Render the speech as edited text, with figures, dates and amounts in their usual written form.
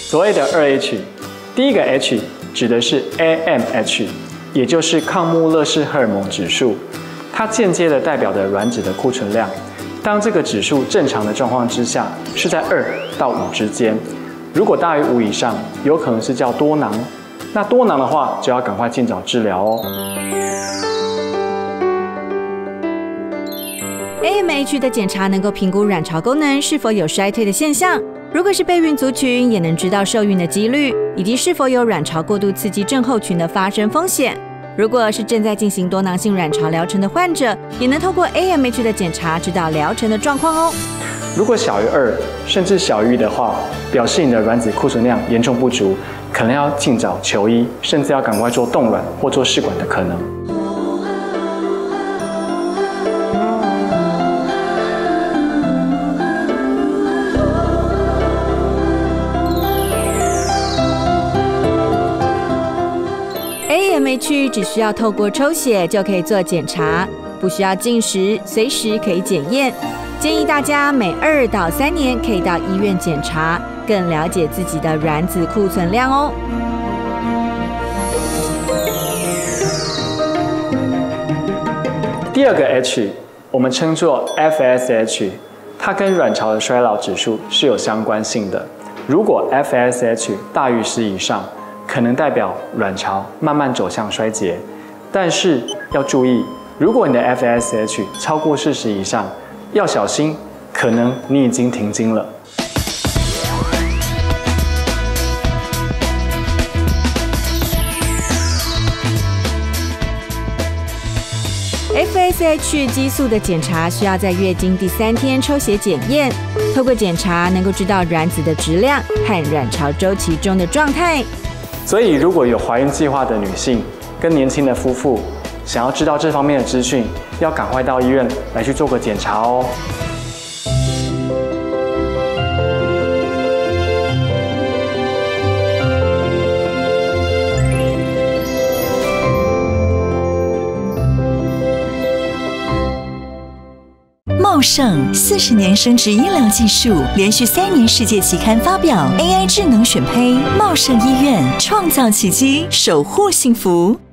所谓的2H， 第一个 H 指的是 AMH， 也就是抗穆勒氏荷尔蒙指数，它间接的代表的卵子的库存量。当这个指数正常的状况之下，是在2到5之间。如果大于5以上，有可能是叫多囊。那多囊的话，就要赶快尽早治疗哦。 AMH 的检查能够评估卵巢功能是否有衰退的现象。如果是备孕族群，也能知道受孕的几率，以及是否有卵巢过度刺激症候群的发生风险。如果是正在进行多囊性卵巢疗程的患者，也能透过 AMH 的检查知道疗程的状况哦。 如果小于2，甚至小于1的话，表示你的卵子库存量严重不足，可能要尽早求医，甚至要赶快做冻卵或做试管的可能。 AMH 只需要透过抽血就可以做检查，不需要进食，随时可以检验。建议大家每2到3年可以到医院检查，更了解自己的卵子库存量哦。 第二个 H， 我们称作 FSH， 它跟卵巢的衰老指数是有相关性的。如果 FSH 大于10以上，可能代表卵巢慢慢走向衰竭，但是要注意，如果你的 FSH 超过40以上，要小心，可能你已经停经了。 FSH 激素的检查需要在月经第3天抽血检验，透过检查能够知道卵子的质量和卵巢周期中的状态。 所以，如果有怀孕计划的女性跟年轻的夫妇，想要知道这方面的资讯，要赶快到医院来去做个检查哦。 茂盛40年生殖医疗技术，连续3年世界期刊发表 AI 智能选胚，茂盛医院创造奇迹，守护幸福。